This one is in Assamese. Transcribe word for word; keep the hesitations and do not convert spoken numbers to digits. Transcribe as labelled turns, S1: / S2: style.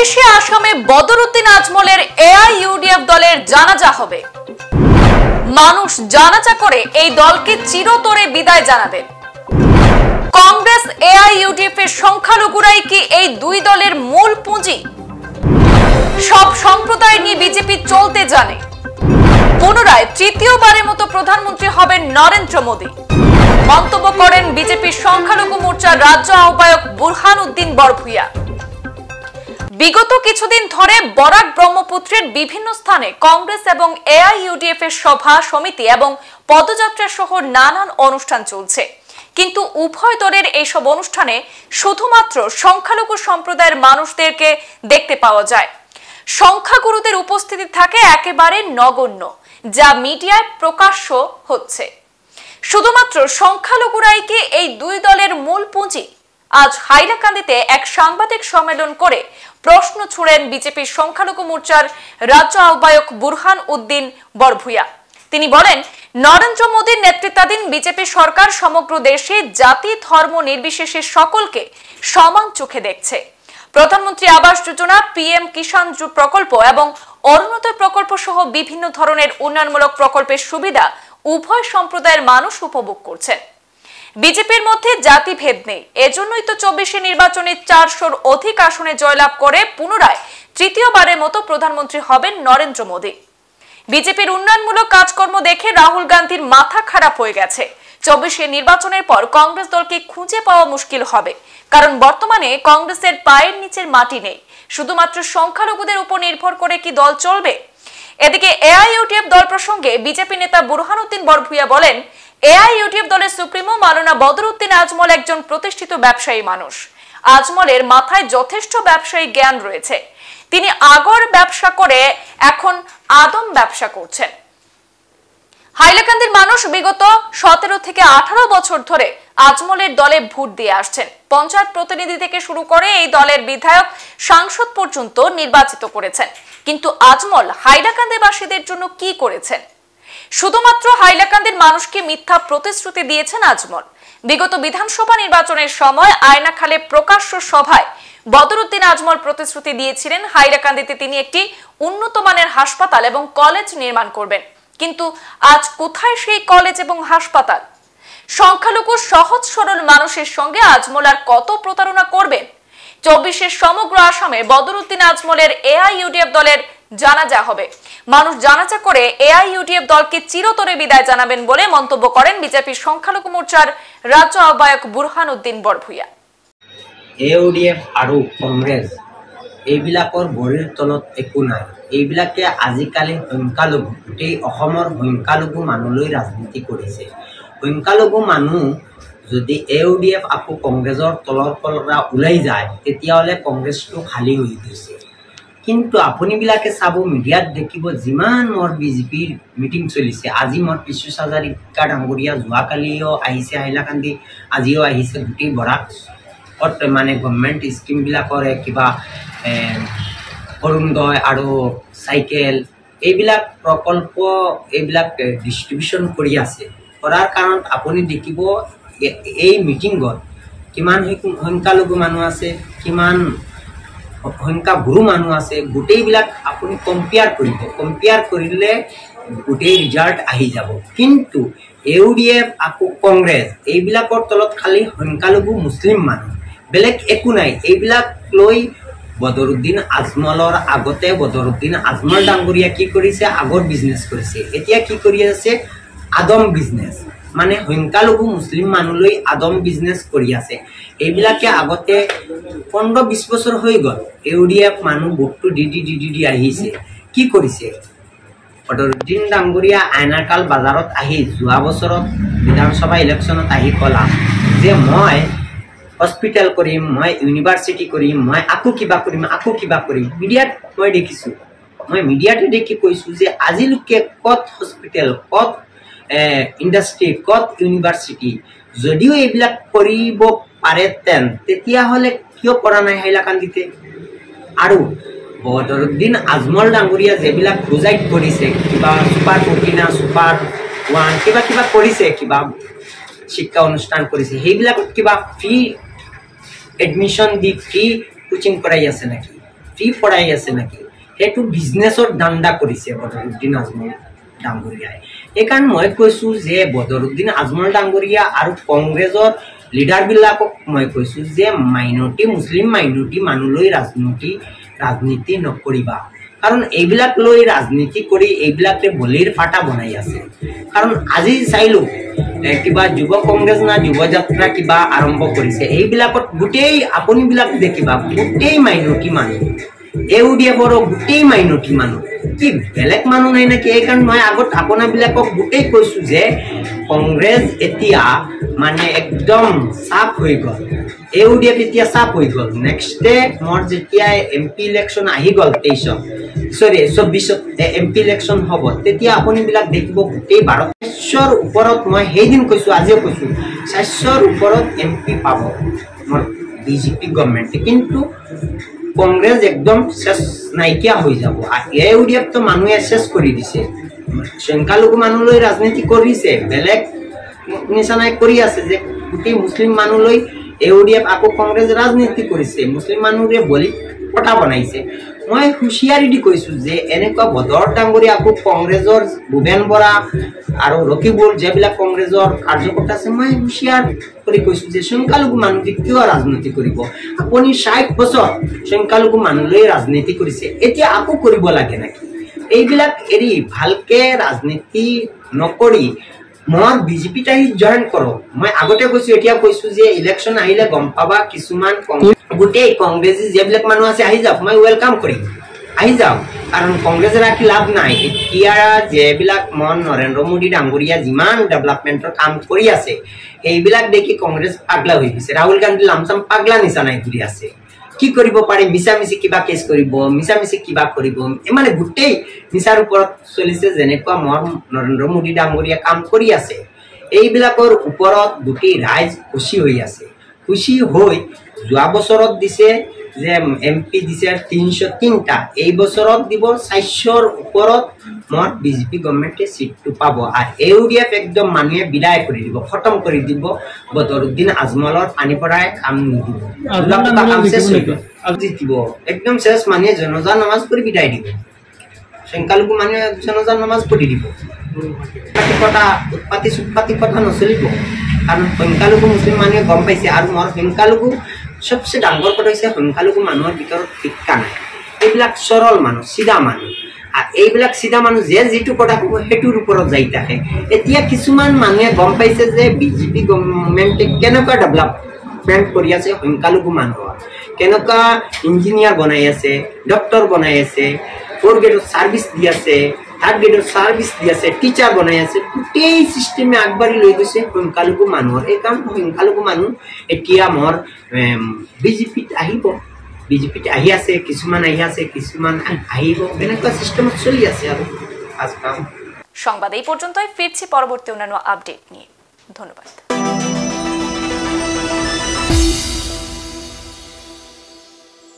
S1: চব্বিশে আসামে বদরুদ্দিন আজমলের এআইইউডিএফ দলের জানাজা হবে। মানুষ জানাজা করে এই দলকে চিরতরে বিদায় জানাবেন। কংগ্রেস এআইইউডিএফ এর সংখ্যালঘুরাই কি এই দুই দলের মূল পুঁজি? সব সম্প্রদায় নিয়ে বিজেপি চলতে জানে। পুনরায় তৃতীয়বারের মতো প্রধানমন্ত্রী হবেন নরেন্দ্র মোদী, মন্তব্য করেন বিজেপির সংখ্যালঘু মোর্চার রাজ্য আহ্বায়ক বুরহান উদ্দিন বরভূয়া। বিগত কিছুদিন ধরে বরাক ব্রহ্মপুত্রের বিভিন্ন স্থানে কংগ্রেস এবং এআইইউডিএফ এর সভা সমিতি এবং পদযাত্রা সহ নানান অনুষ্ঠান চলছে, কিন্তু উভয় দলের এইসব অনুষ্ঠানে শুধুমাত্র সংখ্যালঘু সম্প্রদায়ের মানুষদেরকে দেখতে পাওয়া যায়। সংখ্যাগুরুদের উপস্থিতি থাকে একেবারে নগণ্য, যা মিডিয়ায় প্রকাশ্য হচ্ছে। শুধুমাত্র সংখ্যালঘুরাই কি এই দুই দলের মূল পুঁজি? আজ হাইলাকান্দিতে এক সাংবাদিক সম্মেলন করে প্রশ্ন ছুড়েন বিজেপির সংখ্যালঘু মোর্চার রাজ্য আহ্বায়ক বুরহান উদ্দিন বরভূয়া। তিনি বলেন, নরেন্দ্র মোদীর নেতৃত্বাধীন বিজেপি সরকার সমগ্র দেশে জাতি ধর্ম নির্বিশেষে সকলকে সমান চোখে দেখছে। প্রধানমন্ত্রী আবাস যোজনা, পিএম কিষাণ প্রকল্প এবং অরুণোদয় প্রকল্প সহ বিভিন্ন ধরনের উন্নয়নমূলক প্রকল্পের সুবিধা উভয় সম্প্রদায়ের মানুষ উপভোগ করছেন। বিজেপির মধ্যে জাতিভেদ নেই, এজন্যই তো চব্বিশে নির্বাচনে চারশোর অধিক আসনে জয়লাভ করে পুনরায় তৃতীয়বারের মতো প্রধানমন্ত্রী হবেন নরেন্দ্র মোদী। বিজেপির উন্নয়নমূলক কাজকর্ম দেখে রাহুল গান্ধীর মাথা খারাপ হয়ে গেছে। চব্বিশে নির্বাচনের পর কংগ্রেস দলকে খুঁজে পাওয়া মুশকিল হবে, কারণ বর্তমানে কংগ্রেসের পায়ের নিচের মাটি নেই। শুধুমাত্র সংখ্যালঘুদের উপর নির্ভর করে কি দল চলবে? এদিকে এআইইউডিএফ দল প্রসঙ্গে বিজেপি নেতা বুরহান উদ্দিন বরভূয়া বলেন, এআইইউডিএফ দলের সুপ্রিমো মাওলানা বদরুদ্দিন আজমল একজন প্রতিষ্ঠিত ব্যবসায়ী মানুষ। আজমলের মাথায় যথেষ্ট ব্যবসায়ী জ্ঞান রয়েছে। তিনি আগর ব্যবসা করে এখন আদম ব্যবসা করছেন। হাইলাকান্দির মানুষ বিগত সতেরো থেকে আঠারো বছর ধরে আজমলের দলে ভোট দিয়ে আসছেন। পঞ্চায়েত প্রতিনিধি থেকে শুরু করে এই দলের বিধায়ক, সাংসদ পর্যন্ত নির্বাচিত করেছেন। কিন্তু আজমল হাইলাকান্দিবাসীদের জন্য কি করেছেন? শুধুমাত্র হাইলাকান্দির মানুষকে মিথ্যা প্রতিশ্রুতি দিয়েছেন আজমল। বিগত বিধানসভা নির্বাচনের সময় আয়নাখালে প্রকাশ্য সভায় বদরুদ্দিন আজমল প্রতিশ্রুতি দিয়েছিলেন হাইলাকান্দিতে তিনি একটি উন্নত মানের হাসপাতাল এবং কলেজ নির্মাণ করবেন। কিন্তু আজ কোথায় সেই কলেজ এবং হাসপাতাল? সংখ্যালঘু সহজ সরল মানুষের সঙ্গে আজমল আর কত প্রতারণা করবেন? চব্বিশের সমগ্র আসামে বদরুদ্দিন আজমলের এআইইউডিএফ দলের জানাজা হবে। মানুষ জানাজা করে এআইইউডিএফ দলকে চিরতরে বিদায় জানাবেন বলে মন্তব্য করেন বিজেপির সংখ্যালঘু মোর্চার রাজ্য আহ্বায়ক বুরহান উদ্দিন বরভূয়া।
S2: এআইইউডিএফ আৰু কংগ্ৰেছ এইবিলাকৰ ভৰিৰ তলত একো নাই। এইবিলাকে আজিকালি সংখ্যালঘু, গোটেই অসমৰ সংখ্যালঘু মানুহলৈ ৰাজনীতি কৰিছে। সংখ্যালঘু মানুহ যদি এআইইউডিএফ আকৌ কংগ্ৰেছৰ তলৰ পৰা ওলাই যায়, তেতিয়াহ'লে কংগ্ৰেছটো খালী হৈ গৈছে। কিন্তু আপুনিবিলাকে চাব, মিডিয়াত দেখিব যিমান মোৰ বিজেপিৰ মিটিং চলিছে। আজি মোৰ পিছুচ হাজাৰিকা ডাঙৰীয়া যোৱাকালিও আহিছে হাইলাকান্দি, আজিও আহিছে। গোটেই বৰাক মানে গভৰ্ণমেণ্ট স্কিমবিলাকৰ কিবা অৰুণোদয় আৰু চাইকেল এইবিলাক প্ৰকল্প এইবিলাক ডিষ্ট্ৰিবিউশ্যন কৰি আছে। কৰাৰ কাৰণত আপুনি দেখিব এই মিটিঙত কিমান সংখ্যালঘু মানুহ আছে, কিমান সংখ্যাগুৰু মানুহ আছে। গোটেইবিলাক আপুনি কম্পেয়াৰ কৰিব, কম্পেয়াৰ কৰিলে গোটেই ৰিজাল্ট আহি যাব। কিন্তু এআইইউডিএফ আকৌ কংগ্ৰেছ এইবিলাকৰ তলত খালি সংখ্যালঘু মুছলিম মানুহ, বেলেগ একো নাই। এইবিলাক লৈ বদৰুদ্দিন আজমলৰ আগতে বদৰুদ্দিন আজমল ডাঙৰীয়া কি কৰিছে, আগৰ বিজনেছ কৰিছে। এতিয়া কি কৰি আছে, আদম বিজনেছ, মানে সংখ্যালঘু মুছলিম মানুহলৈ আদম বিজনেছ কৰি আছে। এইবিলাকে আগতে পোন্ধৰ বিছ বছৰ হৈ গ'ল। এআইইউডিএফ মানুহ ভোটটো দি দি দি দি দি আহিছে। কি কৰিছে বদৰুদ্দিন ডাঙৰীয়া? আইনাকাল বজাৰত আহি যোৱা বছৰত বিধানসভা ইলেকশ্যনত আহি ক'লা যে মই হস্পিটেল কৰিম, মই ইউনিভাৰ্চিটি কৰিম, মই আকৌ কিবা কৰিম, আকৌ কিবা কৰিম। মিডিয়াত মই দেখিছোঁ, মই মিডিয়াতে দেখি কৈছোঁ যে আজিলৈকে ক'ত হস্পিটেল, ক'ত ইণ্ডাষ্ট্ৰী, ক'ত ইউনিভাৰ্চিটি? যদিও এইবিলাক কৰিব পাৰেতেন তেতিয়াহ'লে কিয় কৰা নাই হাইলাকান্দিতে? আৰু বদৰুদ্দিন আজমল ডাঙৰীয়া যিবিলাক প্ৰজেক্ট কৰিছে, কিবা ছুপাৰ ফৰ্টিনা, ছুপাৰ ওৱান, কিবা কিবা কৰিছে, কিবা শিক্ষা অনুষ্ঠান কৰিছে, সেইবিলাকত কিবা ফ্ৰী এডমিশন দি ফ্ৰী কোচিং কৰাই আছে নাকি? ফ্ৰী পঢ়াই আছে নেকি সেইটো বিজনেছৰ ধান্দা কৰিছে বদৰুদ্দিন আজমল ডাঙৰীয়াই। এইকাৰণে মই কৈছোঁ যে বদৰুদ্দিন আজমল ডাঙৰীয়া আৰু কংগ্ৰেছৰ লিডাৰবিলাকক মই কৈছোঁ যে মাইনৰিটি মুছলিম মাইনৰিটি মানুহলৈ ৰাজনীতি ৰাজনীতি নকৰিবা, কাৰণ এইবিলাক লৈ ৰাজনীতি কৰি এইবিলাকে বলিৰ ফাটা বনাই আছে। কাৰণ আজি চাইলোঁ কিবা যুৱ কংগ্ৰেছ না যুৱ যাত্ৰা কিবা আৰম্ভ কৰিছে, এইবিলাকত গোটেই আপুনিবিলাক দেখিবা গোটেই মাইনৰিটি মানুহ, ইউ ডি এফৰো গোটেই মাইনৰিটি মানুহ, কি বেলেগ মানুহ নাই নেকি? এইকাৰণে মই আগত আপোনাবিলাকক গোটেই কৈছোঁ যে কংগ্ৰেছ এতিয়া মানে একদম চাপ হৈ গ'ল, ইউ ডি এফ এতিয়া চাপ হৈ গ'ল। নেক্সট ডে মোৰ যেতিয়া এম পি ইলেকশ্যন আহি গ'ল তেইছত চৰি চৌব্বিছত এম পি ইলেকশ্যন হ'ব, তেতিয়া আপুনিবিলাক দেখিব গোটেই ভাৰত চাৰিশৰ ওপৰত, মই সেইদিন কৈছোঁ আজিও কৈছোঁ চাৰিশৰ ওপৰত এম পি পাব মোৰ বিজেপি গভৰ্ণমেণ্টে, কিন্তু কংগ্ৰেছ একদম শেষ নাইকিয়া হৈ যাব। ইউ ডি এফটো মানুহে শেষ কৰি দিছে, সংখ্যালঘু মানুহলৈ ৰাজনীতি কৰিছে, বেলেগ নিচিনাই কৰি আছে যে গোটেই মুছলিম মানুহলৈ ইউ ডি এফ আকৌ কংগ্ৰেছ ৰাজনীতি কৰিছে, মুছলিম মানুহৰে বলি ফটা বনাইছে। মই হুঁচিয়াৰি দি কৈছোঁ যে এনেকুৱা বদৰ ডাঙৰীয়া আকৌ কংগ্ৰেছৰ ভূপেন বৰা আৰু ৰকিবুল যিবিলাক কংগ্ৰেছৰ কাৰ্যকৰ্তা আছে, মই হুঁচিয়াৰ কৰি কৈছোঁ যে সংখ্যালঘু মানুহে কিয় ৰাজনীতি কৰিব? আপুনি ষাঠ বছৰ সংখ্যালঘু মানুহলৈ ৰাজনীতি কৰিছে, এতিয়া আকৌ কৰিব লাগে নেকি? এইবিলাক এৰি ভালকে ৰাজনীতি নকৰি মই বিজেপিত আহি জইন কৰক। মই আগতে কৈছোঁ এতিয়া কৈছোঁ যে ইলেকশ্যন আহিলে গম পাবা কিছুমান গোটেই কংগ্ৰেছী যিবিলাক মানুহ আছে আহি যাওক, মই ৱেলকাম কৰিম, আহি যাওক, কাৰণ কংগ্ৰেছ ৰাখি লাভ নাই। এতিয়া যিবিলাক মন নৰেন্দ্ৰ মোদী ডাঙৰীয়া যিমান ডেভেলপমেণ্টৰ কাম কৰি আছে সেইবিলাক দেখি কংগ্ৰেছ পাগলা হৈ গৈছে। ৰাহুল গান্ধী লামচাম পাগলা নিচিনাই ঘূৰি আছে, কি কৰিব পাৰে? মিছা মিছি কিবা কেছ কৰিব, মিছা মিছি কিবা কৰিব, মানে গোটেই মিছাৰ ওপৰত চলিছে। যেনেকুৱা মোৰ নৰেন্দ্ৰ মোদী ডাঙৰীয়া কাম কৰি আছে এইবিলাকৰ ওপৰত গোটেই ৰাইজ খুচি হৈ আছে। খুচি হৈ যোৱা বছৰত দিছে যে এম পি দিছে তিনিশ তিনিটা, এই বছৰত দিব চাৰিশৰ ওপৰত মোৰ বিজেপি গভৰ্ণমেণ্টে চিটটো পাব। আৰু ইউ ডি এফ একদম মানুহে বিদায় কৰি দিব, খতম কৰি দিব, বদৰুদ্দিন আজমলৰ পানী পৰাই কাম নিদিব, কাম শেষ হৈ গ'ল, জিতিব একদম শেষ। মানুহে জনজা নামাজ পঢ়ি বিদায় দিব, সংখ্যালঘু মানুহে জনজা নামাজ পঢ়ি দিব, কথা উৎপাতি চুৎপাতি কথা নচলিব, কাৰণ সংখ্যালঘু মুছলিম মানুহে গম পাইছে। আৰু মোৰ সংখ্যালঘু চবচে ডাঙৰ কথা হৈছে সংখ্যালঘু মানুহৰ ভিতৰত শিক্ষা নাই, এইবিলাক সৰল মানুহ, চিধা মানুহ, আৰু এইবিলাক চিধা মানুহ যে যিটো কথা ক'ব সেইটোৰ ওপৰত যাই থাকে। এতিয়া কিছুমান মানুহে গম পাইছে যে বিজেপি গভৰ্ণমেণ্টে কেনেকুৱা ডেভেলপমেণ্ট কৰি আছে সংখ্যালঘু মানুহৰ, কেনেকুৱা ইঞ্জিনিয়াৰ বনাই আছে, ডক্টৰ বনাই আছে, ফ'ৰ গ্ৰেডৰ ছাৰ্ভিচ দি আছে, থাৰ্ড গ্ৰেডৰ ছাৰ্ভিচ দি আছে, টিচাৰ বনাই আছে, গোটেই চিষ্টেমে আগবাঢ়ি লৈ গৈছে সংখ্যালঘু মানুহৰ। এইকাৰণে সংখ্যালঘু মানুহ এতিয়া মোৰ বিজেপিত আহিব, বিজেপিত আহি আছে, কিছুমান আহি আছে, কিছুমান আহিব, এনেকুৱা চিষ্টেমত চলি আছে। আৰু আজকাল
S1: সংবাদ এই পর্যন্তই, ফিরছি পরবর্তী অন্যান্য আপডেট নিয়ে। ধন্যবাদ।